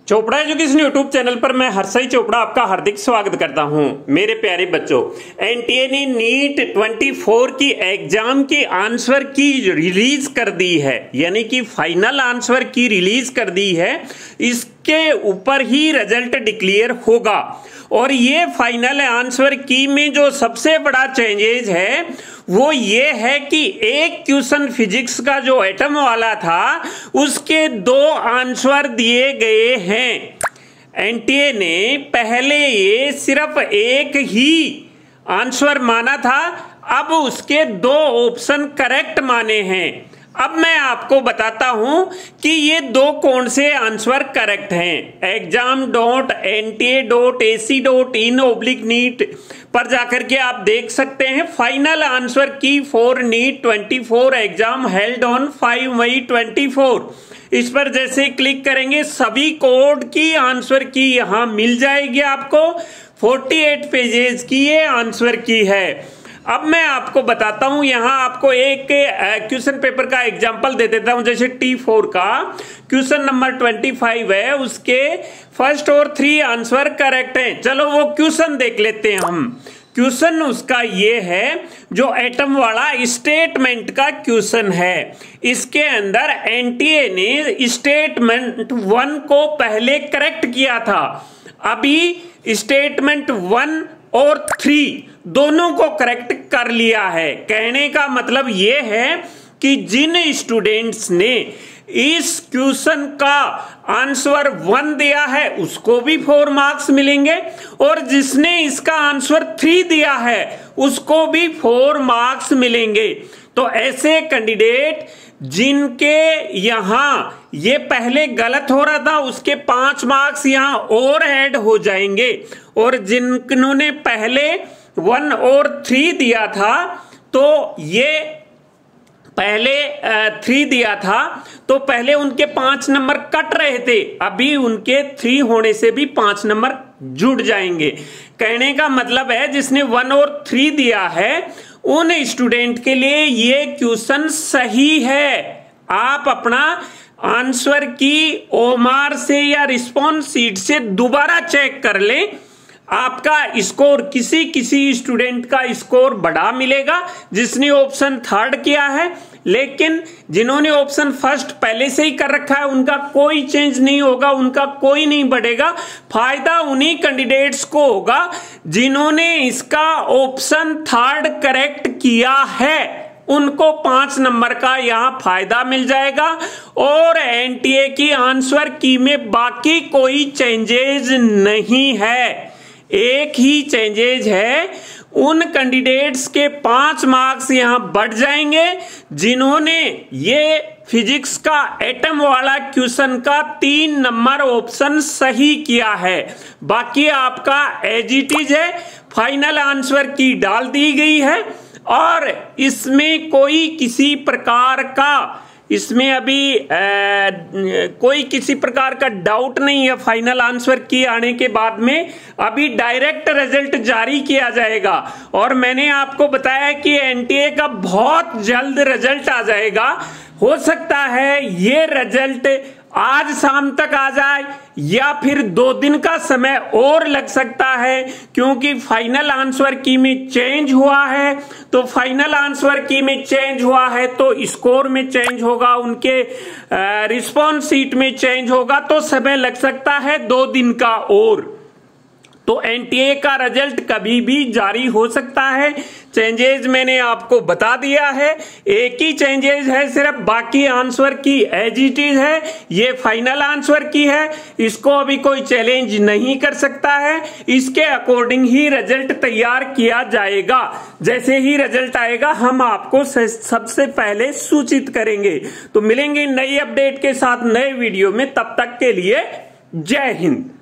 Chopra education YouTube channel पर मैं हर्षई चोपड़ा आपका हार्दिक स्वागत करता हूं। मेरे प्यारे बच्चों, एनटीए ने नीट 24 की एग्जाम की आंसर की रिलीज कर दी है, यानी कि फाइनल आंसर की रिलीज कर दी है। इसके ऊपर ही रिजल्ट डिक्लेयर होगा और ये फाइनल आंसर की में जो सबसे बड़ा चेंजेज है वो ये है कि एक क्वेश्चन फिजिक्स का जो एटम वाला था उसके 2 आंसर दिए गए हैं। एनटीए ने पहले ये सिर्फ एक ही आंसर माना था, अब उसके 2 ऑप्शन करेक्ट माने हैं। अब मैं आपको बताता हूं कि ये 2 कौन से आंसर करेक्ट हैं। exam.nta.ac.in/NEET पर जाकर के आप देख सकते हैं final answer key for NEET 24 exam held on 5 May 24। इस पर जैसे क्लिक करेंगे सभी कोड की आंसर की यहां मिल जाएगी आपको। 48 पेजेस की ये आंसर की है। अब मैं आपको बताता हूं, यहां आपको एक क्वेश्चन पेपर का एग्जांपल दे देता हूं। जैसे T4 का क्वेश्चन नंबर 25 है, उसके फर्स्ट और 3 आंसर करेक्ट हैं। चलो वो क्वेश्चन देख लेते हैं हम। क्वेश्चन उसका ये है, जो एटम वाला स्टेटमेंट का क्वेश्चन है। इसके अंदर एनटीए ने स्टेटमेंट 1 को पहले करेक्ट किया था, अभी स्टेटमेंट 1 और 3 दोनों को करेक्ट कर लिया है। कहने का मतलब यह है कि जिन स्टूडेंट्स ने इस क्वेश्चन का आंसर 1 दिया है उसको भी 4 मार्क्स मिलेंगे और जिसने इसका आंसर 3 दिया है उसको भी 4 मार्क्स मिलेंगे। तो ऐसे कैंडिडेट जिनके यहां ये पहले गलत हो रहा था उसके 5 मार्क्स यहां और ऐड हो जाएंगे, और जिन्होंने पहले 1 और 3 दिया था तो ये पहले 3 दिया था तो पहले उनके 5 नंबर कट रहे थे, अभी उनके 3 होने से भी 5 नंबर जुड़ जाएंगे। कहने का मतलब है जिसने 1 और 3 दिया है उन स्टूडेंट के लिए ये क्वेश्चन सही है। आप अपना आंसर की ओएमआर से या रिस्पॉन्स शीट से दोबारा चेक कर लें, आपका स्कोर किसी स्टूडेंट का स्कोर बड़ा मिलेगा जिसने ऑप्शन 3 किया है, लेकिन जिन्होंने ऑप्शन 1 पहले से ही कर रखा है उनका कोई चेंज नहीं होगा, उनका कोई नहीं बढ़ेगा। फायदा उन्हीं कैंडिडेट्स को होगा जिन्होंने इसका ऑप्शन 3 करेक्ट किया है, उनको 5 नंबर का यहां फायदा मिल जाएगा। और एनटीए की आंसर की में बाकी कोई चेंजेज नहीं है, एक ही चेंजेज है, उन कैंडिडेट्स के 5 मार्क्स यहां बढ़ जाएंगे जिन्होंने ये फिजिक्स का एटम वाला क्वेश्चन का 3 नंबर ऑप्शन सही किया है। बाकी आपका एज इट इज है, फाइनल आंसर की डाल दी गई है और इसमें कोई किसी प्रकार का कोई किसी प्रकार का डाउट नहीं है। फाइनल आंसर की आने के बाद में अभी डायरेक्ट रिजल्ट जारी किया जाएगा और मैंने आपको बताया कि एनटीए का बहुत जल्द रिजल्ट आ जाएगा। हो सकता है ये रिजल्ट आज शाम तक आ जाए या फिर 2 दिन का समय और लग सकता है, क्योंकि फाइनल आंसर की में चेंज हुआ है। तो फाइनल आंसर की में चेंज हुआ है तो स्कोर में चेंज होगा, उनके रिस्पॉन्स शीट में चेंज होगा, तो समय लग सकता है 2 दिन का और। तो एनटीए का रिजल्ट कभी भी जारी हो सकता है। चेंजेज मैंने आपको बता दिया है, एक ही चेंजेज है सिर्फ, बाकी आंसर की एज इट इज है। ये फाइनल आंसर की है, इसको अभी कोई चैलेंज नहीं कर सकता है। इसके अकॉर्डिंग ही रिजल्ट तैयार किया जाएगा। जैसे ही रिजल्ट आएगा हम आपको सबसे पहले सूचित करेंगे। तो मिलेंगे नई अपडेट के साथ नए वीडियो में, तब तक के लिए जय हिंद।